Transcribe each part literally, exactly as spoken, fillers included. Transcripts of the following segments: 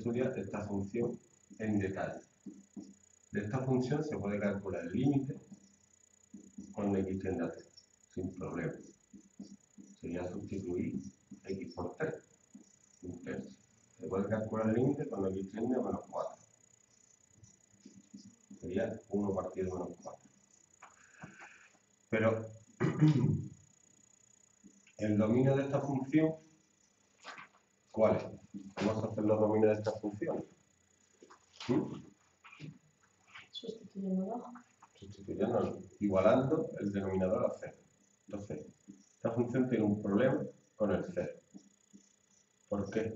estudia esta función en detalle. De esta función se puede calcular el límite cuando x tiende a cero, sin problema. Sería sustituir x por tres, un tercio. Se puede calcular el límite cuando x tiende a menos cuatro. Sería uno partido menos cuatro. Pero el dominio de esta función, ¿cuál es? Vamos a hacer los dominios de esta función. ¿Mm? Sustituyendo. Sustituyendo, igualando el denominador a cero. Entonces, esta función tiene un problema con el cero. ¿Por qué?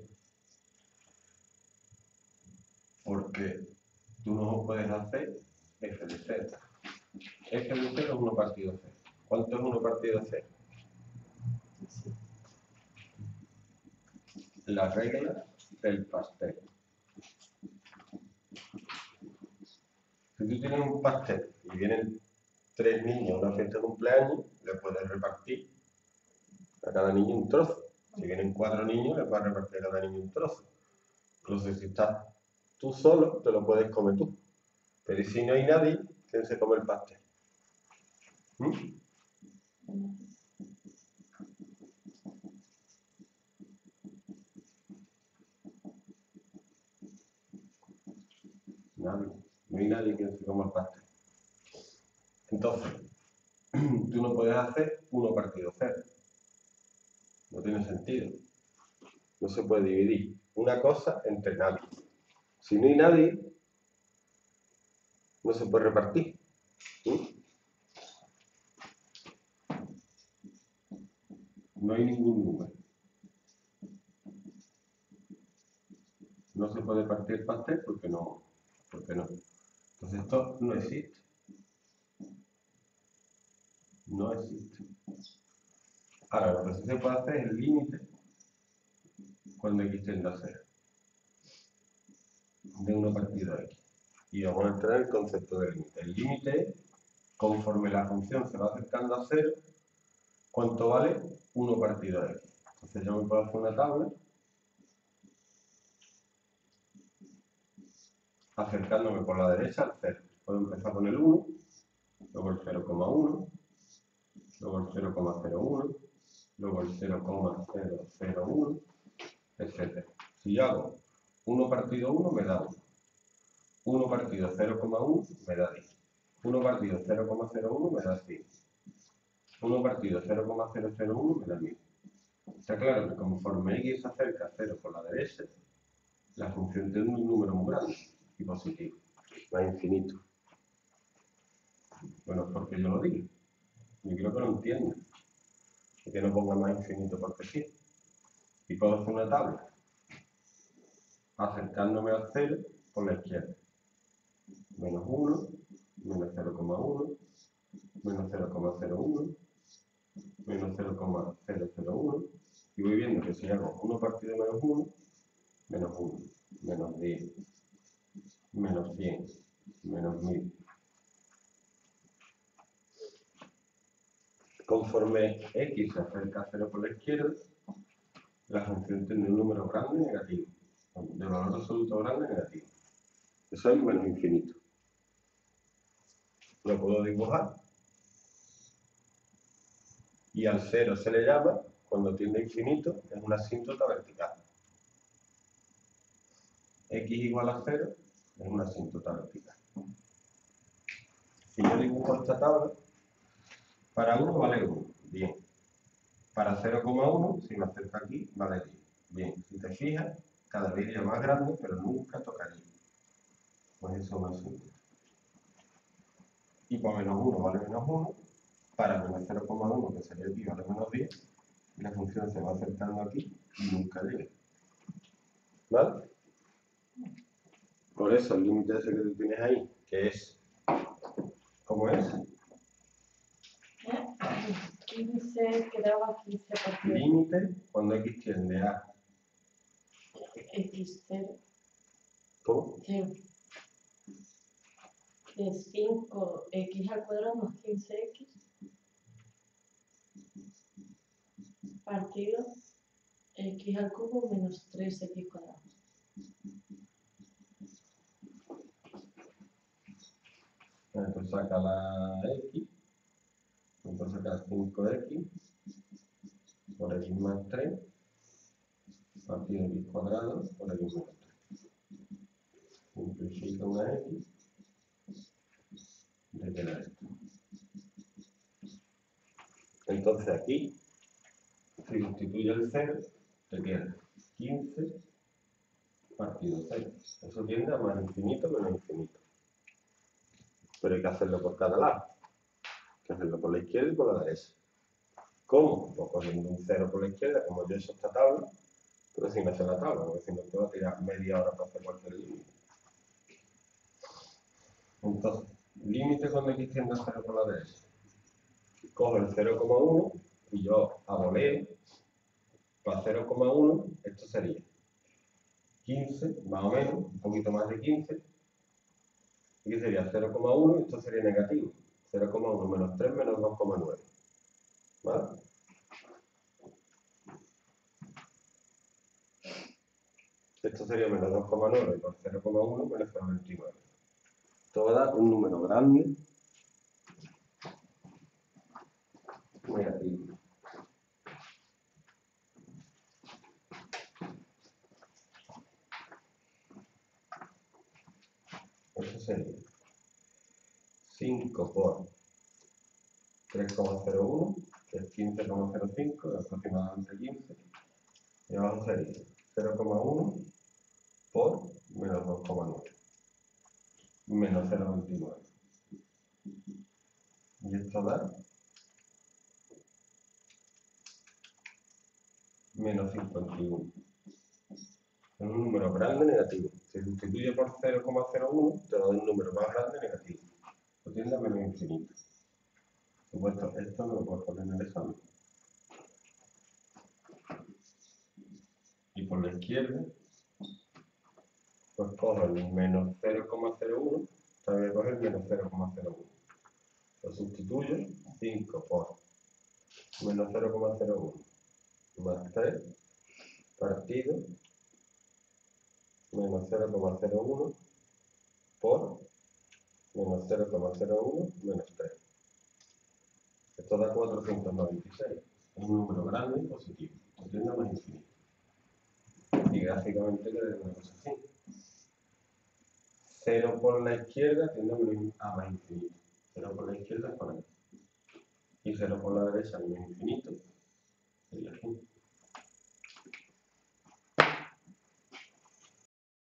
Porque tú no puedes hacer f de cero. F de cero es uno partido cero. ¿Cuánto es uno partido cero? La regla del pastel. Si tú tienes un pastel y vienen tres niños a una fiesta de cumpleaños, le puedes repartir a cada niño un trozo. Si vienen cuatro niños, le puedes repartir a cada niño un trozo. Entonces, si estás tú solo, te lo puedes comer tú. Pero si no hay nadie, ¿quién se come el pastel? ¿Mm? Nadie. No hay nadie quien se coma el pastel. Entonces, tú no puedes hacer uno partido cero. No tiene sentido. No se puede dividir una cosa entre nadie. Si no hay nadie, no se puede repartir. ¿Sí? No hay ningún número. No se puede partir el pastel porque no. Porque no. Entonces esto no existe. No existe. Ahora, lo que sí se puede hacer es el límite cuando x tiende a cero. De uno partido a x. Y vamos a entrar en el concepto de límite. El límite es, conforme la función se va acercando a cero, ¿cuánto vale uno partido a x? Entonces yo me puedo hacer una tabla acercándome por la derecha al cero. Puedo empezar con el uno, luego el cero coma uno, luego el cero coma cero uno, luego el cero coma cero cero uno, etcétera. Si yo hago uno partido uno me da uno. uno partido cero coma uno me da diez. uno partido cero coma cero uno me da cien. uno partido cero coma cero cero uno me da mil. Está claro que conforme x se acerca a cero por la derecha, la función tiene un número muy grande y positivo, más infinito. Bueno, porque yo lo digo. Yo creo que lo entienden. Y que no ponga más infinito porque sí. Y puedo hacer una tabla acercándome al cero por la izquierda. Menos uno, menos cero coma uno, menos cero coma cero uno, menos cero coma cero cero uno. Y voy viendo que si hago uno partido menos uno, menos uno, menos diez, menos cien, menos mil. Conforme x se acerca a cero por la izquierda, la función tiene un número grande negativo, de valor absoluto grande negativo. Eso es menos infinito. Lo puedo dibujar. Y al cero se le llama, cuando tiende a infinito, es una asíntota vertical. X igual a cero es una asíntota vertical. Si yo dibujo esta tabla, para uno vale uno, bien. Para cero coma uno, si me acerco aquí, vale diez. Bien, si te fijas, cada vez es más grande, pero nunca tocaría. Pues eso es una asíntota. Y para menos uno vale menos uno, para menos cero coma uno, que sería aquí, vale menos diez, y la función se va acercando aquí y nunca llega. ¿Vale? Por eso el límite ese que tú tienes ahí, que es, ¿cómo es? quince, quedaba quince por Límite cuando x tiende a x cero. ¿Cómo? cero. Es cinco x al cuadrado más quince x partido x al cubo menos tres x cuadrado. Entonces saca la x, entonces saca cinco x por x más tres partido de x cuadrado por x menos tres. Simplifica una x, te queda esto. Entonces aquí, si sustituye el cero, te queda quince partido cero. Eso tiende a más infinito menos infinito. Pero hay que hacerlo por cada lado. Hay que hacerlo por la izquierda y por la derecha. ¿Cómo? Pues cogiendo un cero por la izquierda, como yo he hecho esta tabla, pero sin hacer la tabla, porque si no te va a tirar media hora para hacer cualquier límite. Entonces, límite cuando x tiende a cero por la derecha. Cojo el cero coma uno y yo aboleo para cero coma uno, esto sería quince, más o menos, un poquito más de quince. Aquí sería cero coma uno y esto sería negativo. cero coma uno menos tres menos dos coma nueve. ¿Vale? Esto sería menos dos coma nueve por cero coma uno menos cero coma veintinueve. Esto va a dar un número grande negativo. Esto sería cinco por tres coma cero uno, que es quince coma cero cinco, aproximadamente quince. Y abajo sería cero coma uno por menos dos coma nueve, menos cero coma veintinueve. Y esto da menos cincuenta y uno. Es un número grande negativo. Si sustituye por cero coma cero uno, te da un número más grande negativo. Lo tiende a menos infinito. Por supuesto, esto no lo puedo poner en el examen. Y por la izquierda, pues cojo el menos cero coma cero uno, también cojo el menos cero coma cero uno. Lo sustituyo, cinco por menos cero coma cero uno más tres partido menos cero coma cero uno por menos cero coma cero uno menos tres. Esto da cuatrocientos noventa y seis. Es un número grande y positivo. Esto tiende a más infinito. Y gráficamente queda una cosa así. cero por la izquierda tiende a más infinito. cero por la izquierda es por ahí. Y cero por la derecha menos infinito sería aquí.